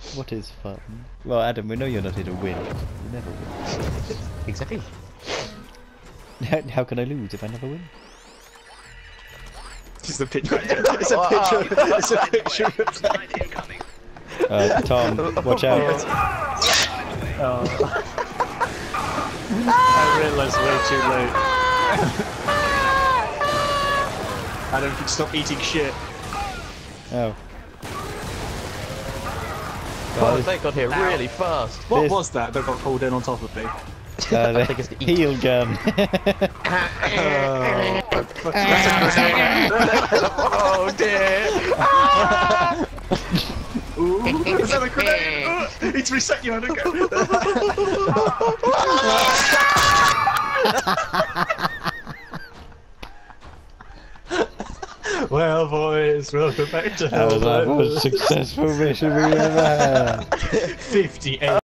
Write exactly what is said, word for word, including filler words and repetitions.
What is fun? Well, Adam, we know you're not here to win. You never win. Exactly. How, how can I lose if I never win? Just a picture. It's a picture. It's a picture. Uh, Tom, watch out. Oh. I realised way too late. Adam can stop eating shit. Oh. Oh, they got here really fast. What This- was that that got pulled in on top of me? Uh, the I think it's the heal gun. Oh dear! Ooh, is that a grenade? Ooh, it's reset you on again. Well, boys, welcome back to That was our HELLDIVERS. most successful mission we ever had. fifty-eight.